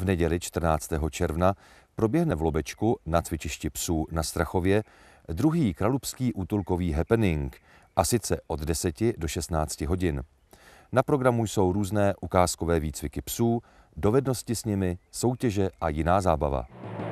v neděli 14. června proběhne v Lobečku na cvičišti psů na Strachově druhý kralupský útulkový happening, a sice od 10 do 16 hodin. Na programu jsou různé ukázkové výcviky psů, dovednosti s nimi, soutěže a jiná zábava.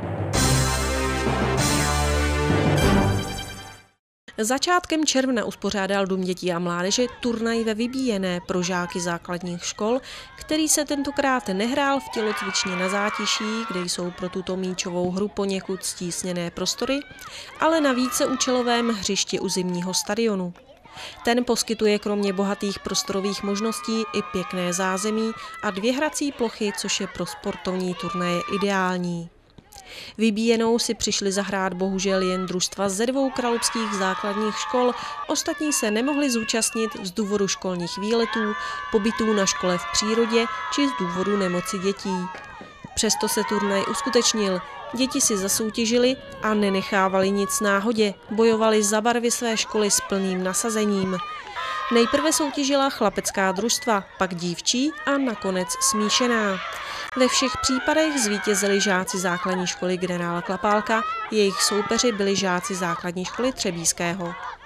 Začátkem června uspořádal Dům dětí a mládeže turnaj ve Vybíjené pro žáky základních škol, který se tentokrát nehrál v tělocvičně na Zátiší, kde jsou pro tuto míčovou hru poněkud stísněné prostory, ale na víceúčelovém hřišti u zimního stadionu. Ten poskytuje kromě bohatých prostorových možností i pěkné zázemí a 2 hrací plochy, což je pro sportovní turnaje ideální. Vybíjenou si přišli zahrát bohužel jen družstva ze 2 kralupských základních škol, ostatní se nemohli zúčastnit z důvodu školních výletů, pobytů na škole v přírodě či z důvodu nemoci dětí. Přesto se turnaj uskutečnil, děti si zasoutěžili a nenechávali nic náhodě, bojovali za barvy své školy s plným nasazením. Nejprve soutěžila chlapecká družstva, pak dívčí a nakonec smíšená. Ve všech případech zvítězili žáci základní školy generála Klapálka, jejich soupeři byli žáci základní školy Třebíského.